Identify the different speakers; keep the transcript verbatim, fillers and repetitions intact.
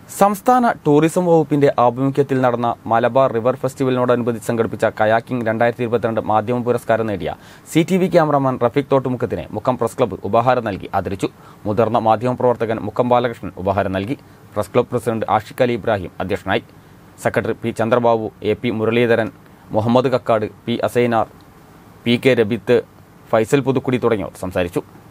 Speaker 1: സംസ്ഥാന ടൂറിസം വകുപ്പിന്റെ ആഭിമുഖ്യത്തിൽ നടന്ന മലബാർ റിവർ ഫെസ്റ്റിവലിനോടനുബന്ധിച്ച് സംഘടിപ്പിച്ച കയാക്കിംഗ് രണ്ടായിരത്തി ഇരുപത്തിരണ്ട് മാധ്യമ പുരസ്കാരം നേടിയ C T V cameraman Rafeeq തോട്ടുമുക്കത്തിനെ മുക്കം പ്രസ് ക്ലബ്ബ് ഉപഹാരം നൽകി ആദരിച്ചു. മുതിർന്ന മാധ്യമപ്രവർത്തകൻ മുക്കം ബാലകൃഷ്ണൻ ഉപഹാരം നൽകി. Press club president Ashiq Ali Ibrahim അധ്യക്ഷനായി. Secretary P Chandrababu, A P Muraleedharan, Muhammad Kakkad, P Asainar, P K Rabith, Faisal Puthukkudi തുടങ്ങിയവർ സംസാരിച്ചു.